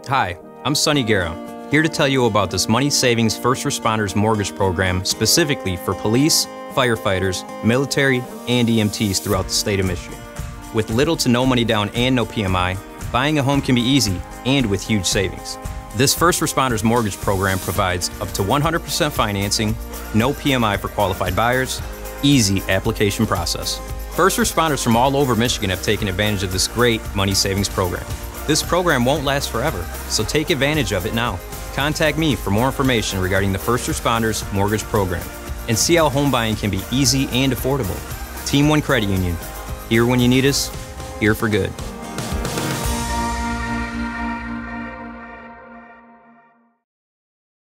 Hi, I'm Sonny Guerra, here to tell you about this Money Savings First Responders Mortgage Program specifically for police, firefighters, military, and EMTs throughout the state of Michigan. With little to no money down and no PMI, buying a home can be easy and with huge savings. This First Responders Mortgage Program provides up to 100% financing, no PMI for qualified buyers, easy application process. First responders from all over Michigan have taken advantage of this great money savings program. This program won't last forever, so take advantage of it now. Contact me for more information regarding the First Responders Mortgage Program and see how home buying can be easy and affordable. Team One Credit Union, here when you need us, here for good.